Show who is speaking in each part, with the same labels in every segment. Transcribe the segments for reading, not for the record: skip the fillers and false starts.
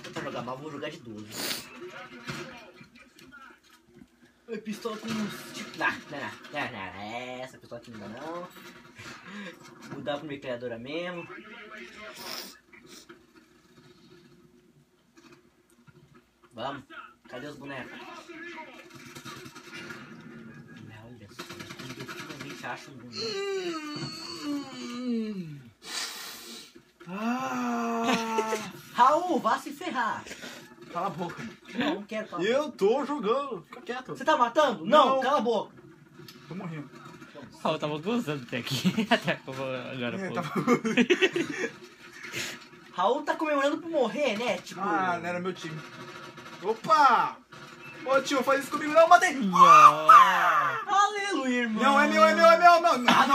Speaker 1: tentar jogar mal, vou jogar de 12. Pistola com tipo. Não, essa pistola aqui ainda não. Mudar pra metralhadora mesmo. Vamos, cadê os bonecos? Olha só, quando eu finalmente acho um boneco. Raul, vá se ferrar.
Speaker 2: Cala a boca.
Speaker 1: Não quero falar.
Speaker 2: Eu tô jogando. Fica quieto.
Speaker 1: Você tá matando? Não, cala a boca.
Speaker 2: Tô morrendo.
Speaker 3: Eu tava gozando até aqui. Até agora, pô.
Speaker 1: Raul tá comemorando por morrer, né? Tipo...
Speaker 2: Ah, não era meu time. Opa! Ô tio, faz isso comigo não, matei!
Speaker 1: Aleluia, irmão!
Speaker 2: Não, é meu! Ah,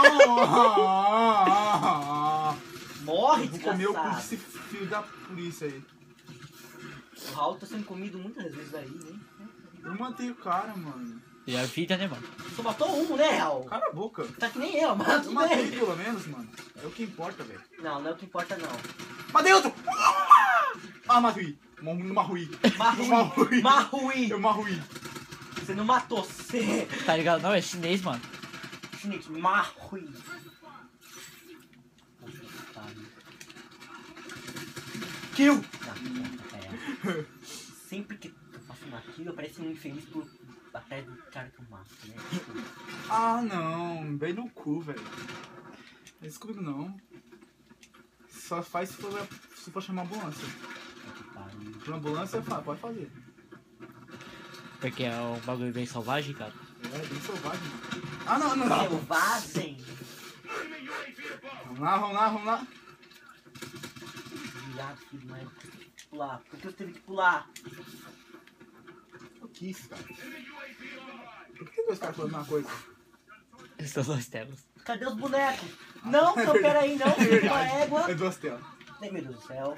Speaker 2: não!
Speaker 1: Morre,
Speaker 2: vou comer o cu
Speaker 1: desgraçado.
Speaker 2: desse filho da polícia aí.
Speaker 1: O Raul tá sendo comido muitas vezes aí, hein?
Speaker 2: Eu matei o cara, mano.
Speaker 3: E a vida, né, mano?
Speaker 1: Só matou um, né, Raul?
Speaker 2: Cala a boca.
Speaker 1: Tá que nem eu, mas
Speaker 2: Eu
Speaker 1: tudo
Speaker 2: matei
Speaker 1: bem.
Speaker 2: pelo menos, mano. É o que importa, velho.
Speaker 1: Não, não é o que importa, não.
Speaker 2: Matei outro! Ah, matei. Marruí.
Speaker 1: Marruí.
Speaker 2: Eu marruí.
Speaker 1: Você não matou, você.
Speaker 3: Tá ligado? Não, é chinês, mano.
Speaker 1: Chinês, Marruí. Kill! Sempre que eu faço uma kill, eu pareço um infeliz por atrás do cara que eu mato, né? Tipo,
Speaker 2: Ah, não. Bem no cu, velho. Não é isso comigo, não. Só faz se for chamar ambulância. Pra ambulância, pode fazer.
Speaker 3: Porque é um bagulho bem selvagem, cara.
Speaker 2: É, bem selvagem, mano. Ah, não.
Speaker 1: selvagem.
Speaker 2: Vamos lá.
Speaker 1: Viado, filho, mas eu tive que pular. Por que eu teve que pular?
Speaker 2: O que isso, cara? Por que dois caras falando uma coisa?
Speaker 3: São dois telas.
Speaker 1: Cadê os bonecos? Não, peraí, não, filho da égua.
Speaker 2: É duas telas.
Speaker 1: Ai, meu Deus do céu.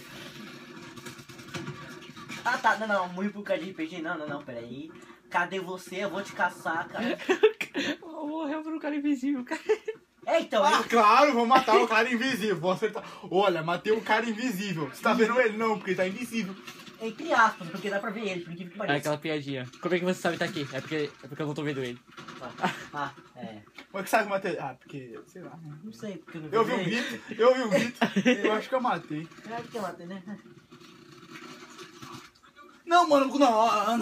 Speaker 1: Ah, tá, não, morri por causa de RPG. Não, peraí. Cadê você? Eu vou te caçar, cara.
Speaker 3: Morreu por um cara invisível, cara.
Speaker 1: É, então,
Speaker 2: Ah, claro, vou matar o cara invisível. Vou acertar. Olha, matei um cara invisível. Você tá vendo ele? Não, porque ele tá invisível.
Speaker 1: entre aspas, porque dá pra ver ele, por incrível que
Speaker 3: É
Speaker 1: pareça.
Speaker 3: aquela piadinha. Como é que você sabe que tá aqui? É porque eu não tô vendo ele.
Speaker 1: É.
Speaker 2: Como é que sabe que matei? Ah, porque, sei lá. Né?
Speaker 1: Não sei, porque eu não
Speaker 2: Eu vi um grito, eu acho que eu matei.
Speaker 1: É que eu matei, né?
Speaker 2: Não, mano, não.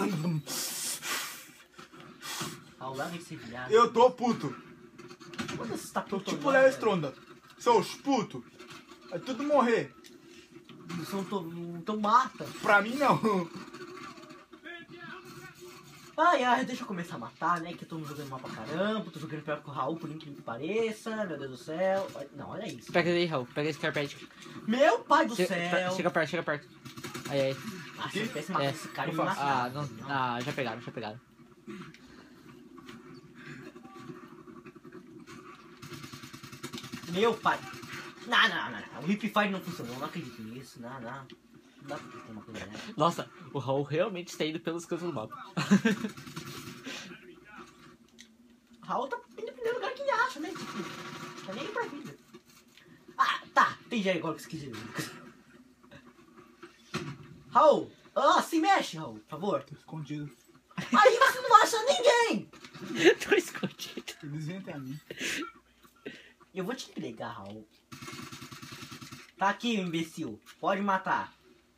Speaker 1: Ao lado desse viado.
Speaker 2: Eu tô puto.
Speaker 1: Quando você tá
Speaker 2: Tô
Speaker 1: puto,
Speaker 2: tipo Léo Stronda. Seus puto. É tudo morrer.
Speaker 1: Você não mata.
Speaker 2: Pra mim, não.
Speaker 1: Ai, deixa eu começar a matar, né? Que eu tô jogando mal pra caramba, tô jogando pior que o Raul, por incrível que pareça, meu Deus do céu. Não, olha isso.
Speaker 3: Pega aí, Raul. Pega esse carpete.
Speaker 1: Meu pai do céu.
Speaker 3: Chega perto. Aí.
Speaker 1: Ah, se eu tivesse matado esse cara, eu me
Speaker 2: faço?
Speaker 1: matava.
Speaker 3: Já pegaram.
Speaker 1: Meu pai. Não. O Hip Fire não funcionou, não acredito nisso. Não. Não dá pra ter uma coisa dessa.
Speaker 3: Nossa, o Raul realmente está indo pelos cantos do mapa.
Speaker 1: O Raul tá indo no primeiro lugar que ele acha, né? Tipo, tá nem aí pra vida. Ah, tá. Entendi agora o que você quis dizer. Raul, se mexe, Raul, por favor.
Speaker 2: Tô escondido.
Speaker 1: Aí você não vai achar ninguém.
Speaker 3: Tô escondido.
Speaker 2: Eles vêm até a mim.
Speaker 1: Eu vou te entregar, Raul. Tá aqui, imbecil. Pode matar.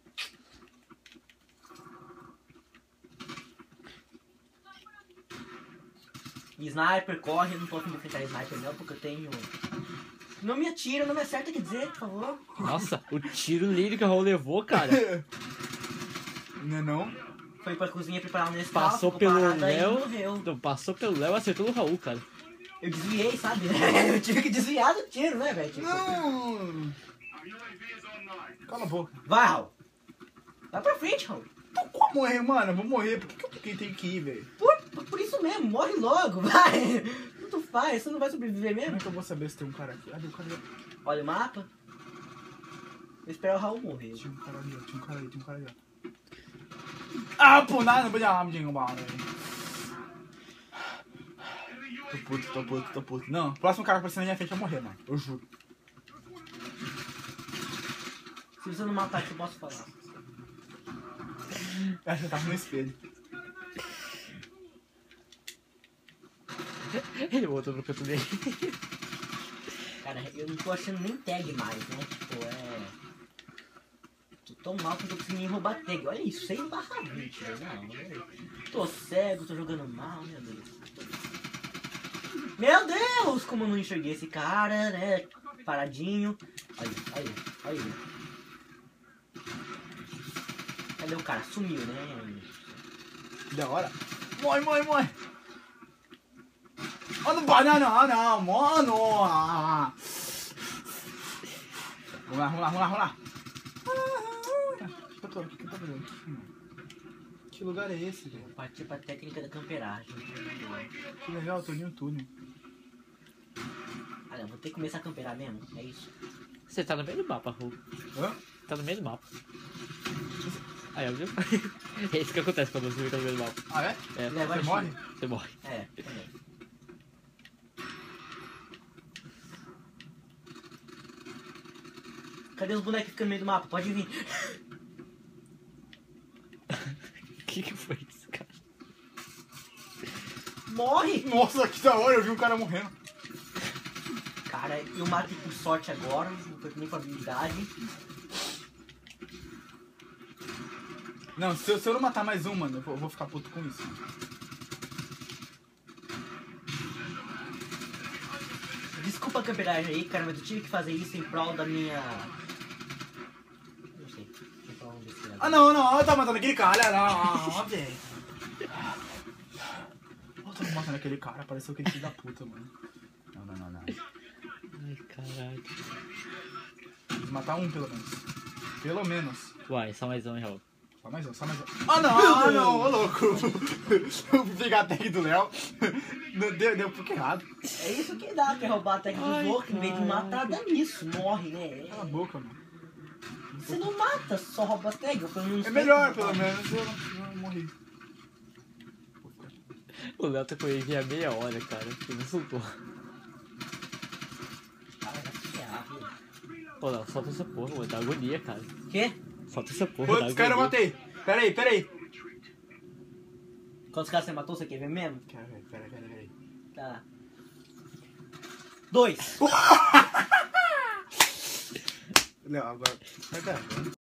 Speaker 1: Sniper, corre. Eu não tô afim de enfrentar sniper não, porque eu tenho... Não me atira, não me acerta, quer dizer, por favor.
Speaker 3: Nossa, o tiro nele que o Raul levou, cara.
Speaker 2: Não é não?
Speaker 1: Foi pra cozinha preparar um Nescau,
Speaker 3: Passou
Speaker 1: ficou
Speaker 3: pelo
Speaker 1: parado, aí
Speaker 3: Léo.
Speaker 1: morreu.
Speaker 3: Não, passou pelo Léo e acertou no Raul, cara.
Speaker 1: Eu desviei, sabe? Eu tive que desviar do tiro, né, velho? Tipo...
Speaker 2: Não! Cala a boca.
Speaker 1: Vai, Raul. Vai pra frente, Raul.
Speaker 2: Como morrer, mano? Eu vou morrer. Por que eu tenho que ir, velho?
Speaker 1: Por isso mesmo, morre logo, vai. Tanto faz, você não vai sobreviver
Speaker 2: Como
Speaker 1: mesmo?
Speaker 2: é que eu vou saber se tem um cara aqui? Ah, tem um cara ali.
Speaker 1: Olha o mapa. Vou esperar o Raul morrer.
Speaker 2: Tinha um cara ali, ó. Tinha um cara ali, ó. Ah, pô, nada, não podia rapidinho, mano. Tô puto. Não, o próximo cara que aparecer na minha frente vai morrer, mano. Eu juro.
Speaker 1: Se você não matar aqui, eu posso falar.
Speaker 2: Eu acho que eu tava no espelho.
Speaker 3: Ele voltou pro canto dele.
Speaker 1: Cara, eu não tô achando nem tag mais, né? Tipo, Tô tão mal que eu não tô conseguindo nem roubar tag. Olha isso, 6/20, velho. Não. Tô cego, tô jogando mal, meu Deus. Meu Deus, como eu não enxerguei esse cara, né? Paradinho. Olha. Cadê o cara? Sumiu, né?
Speaker 2: Que da hora. Morre. Oh, não vai, não, mano. Vamos lá. O que eu tô fazendo aqui, mano? Que lugar é esse, velho?
Speaker 1: Parti pra técnica da camperagem.
Speaker 2: Que legal, eu tô em um túnel.
Speaker 1: Ah, não, vou ter que começar a camperar mesmo, é isso.
Speaker 3: Você tá no meio do mapa, Ru.
Speaker 2: Hã?
Speaker 3: Tá no meio do mapa. Aí, viu? É isso que acontece quando você fica no meio do mapa.
Speaker 2: Ah, é?
Speaker 3: É,
Speaker 1: Leva
Speaker 2: Você morre?
Speaker 3: você morre.
Speaker 1: É, também. Cadê os bonecos que ficam no meio do mapa? Pode vir.
Speaker 3: Que foi isso, cara?
Speaker 1: Morre!
Speaker 2: Nossa, que da hora, eu vi um cara morrendo.
Speaker 1: Cara, eu matei por sorte agora, não foi nem com habilidade.
Speaker 2: Não, se eu não matar mais um, mano, eu vou ficar puto com isso.
Speaker 1: Desculpa a camperagem aí, cara, mas eu tive que fazer isso em prol da minha... Não sei. Em prol desse
Speaker 2: Ah, não, eu tava matando aquele cara, não, velho. Eu tava matando aquele cara, pareceu aquele filho da puta, mano. Não.
Speaker 3: Ai, caralho.
Speaker 2: Preciso matar um, pelo menos. Pelo menos.
Speaker 3: Uai, só mais um, Raul.
Speaker 2: Só mais um. Ah, não, ô louco. Eu fui pegar a tag do Léo. Deu um pouco errado.
Speaker 1: É isso que dá, quer roubar a tag dos outros, em vez de matar, dá nisso, morre, né?
Speaker 2: Cala a boca, mano.
Speaker 1: Você não mata, só rouba a tag. Eu pelo menos
Speaker 2: É
Speaker 1: sei
Speaker 2: melhor,
Speaker 1: como
Speaker 2: pelo
Speaker 1: matar.
Speaker 2: menos, eu não morri.
Speaker 3: O Léo tá com ele há meia hora, cara. Ele não soltou.
Speaker 1: Cara, vai se ferrar, filho.
Speaker 3: Ô, Léo, solta essa porra, mano. Dá agonia, cara.
Speaker 1: Quê?
Speaker 3: Solta essa porra,
Speaker 2: Quantos
Speaker 3: dá
Speaker 2: caras eu
Speaker 3: agonia.
Speaker 2: matei? Peraí.
Speaker 1: Quantos caras você matou? Você quer ver mesmo?
Speaker 2: Peraí.
Speaker 1: Tá. 2.
Speaker 2: Léo, agora. Vai dar.